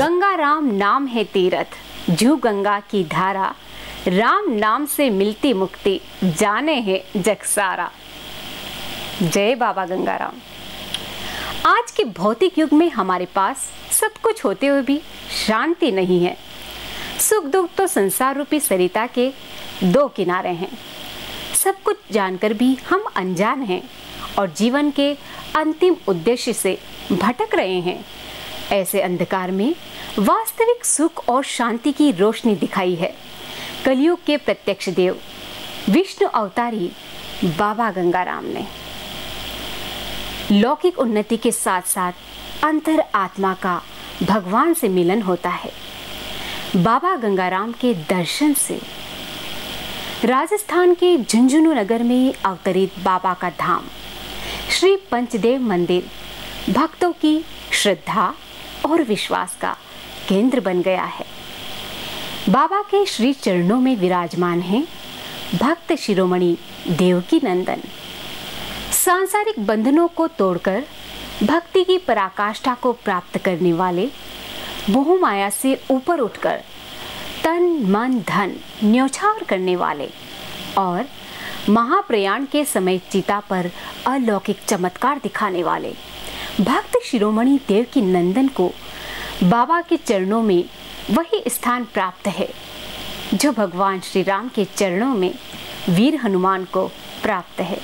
गंगा राम नाम है तीरथ, जू गंगा की धारा, राम नाम से मिलती मुक्ति, जाने है जग सारा। जय बाबा गंगाराम। आज के भौतिक युग में हमारे पास सब कुछ होते हुए भी शांति नहीं है। सुख दुख तो संसार रूपी सरिता के दो किनारे हैं। सब कुछ जानकर भी हम अनजान हैं और जीवन के अंतिम उद्देश्य से भटक रहे हैं। ऐसे अंधकार में वास्तविक सुख और शांति की रोशनी दिखाई है कलयुग के प्रत्यक्ष देव विष्णु अवतारी बाबा गंगाराम ने। लौकिक उन्नति के साथ साथ अंतर आत्मा का भगवान से मिलन होता है। बाबा गंगाराम के दर्शन से राजस्थान के झुंझुनू नगर में अवतरित बाबा का धाम श्री पंचदेव मंदिर भक्तों की श्रद्धा और विश्वास का केंद्र बन गया है। बाबा के श्री चरणों में विराजमान हैं भक्त शिरोमणि देवकी नंदन। सांसारिक बंधनों को तोड़कर भक्ति की पराकाष्ठा को प्राप्त करने वाले, मोह माया से ऊपर उठकर तन मन धन न्यौछावर करने वाले और महाप्रयाण के समय चिता पर अलौकिक चमत्कार दिखाने वाले भक्त शिरोमणि देवकी नंदन को बाबा के चरणों में वही स्थान प्राप्त है जो भगवान श्री राम के चरणों में वीर हनुमान को प्राप्त है।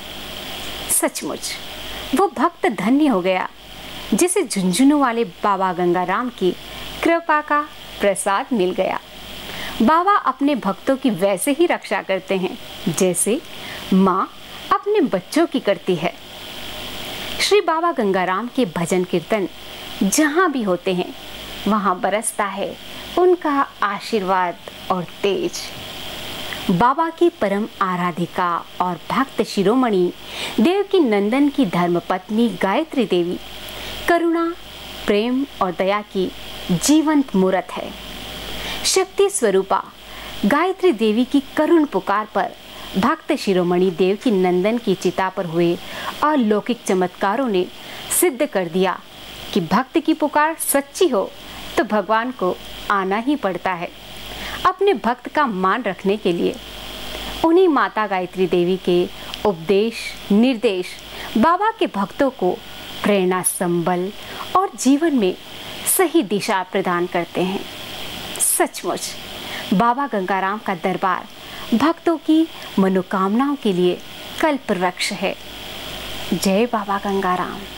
सचमुच वो भक्त धन्य हो गया जिसे झुंझुनू वाले बाबा गंगाराम की कृपा का प्रसाद मिल गया। बाबा अपने भक्तों की वैसे ही रक्षा करते हैं जैसे माँ अपने बच्चों की करती है। श्री बाबा गंगाराम के भजन कीर्तन जहाँ भी होते हैं वहाँ बरसता है उनका आशीर्वाद और तेज। बाबा की परम आराधिका और भक्त शिरोमणि देवकी नंदन की धर्मपत्नी गायत्री देवी करुणा, प्रेम और दया की जीवंत मूर्त है। शक्ति स्वरूपा गायत्री देवी की करुण पुकार पर भक्त शिरोमणि देवकी नंदन की चिता पर हुए अलौकिक चमत्कारों ने सिद्ध कर दिया कि भक्त की पुकार सच्ची हो तो भगवान को आना ही पड़ता है। अपने भक्त का मान रखने के लिए उन्हीं माता गायत्री देवी के उपदेश निर्देश बाबा के भक्तों को प्रेरणा, संबल और जीवन में सही दिशा प्रदान करते हैं। सचमुच बाबा गंगाराम का दरबार भक्तों की मनोकामनाओं के लिए कल्प वृक्ष है। जय बाबा गंगाराम।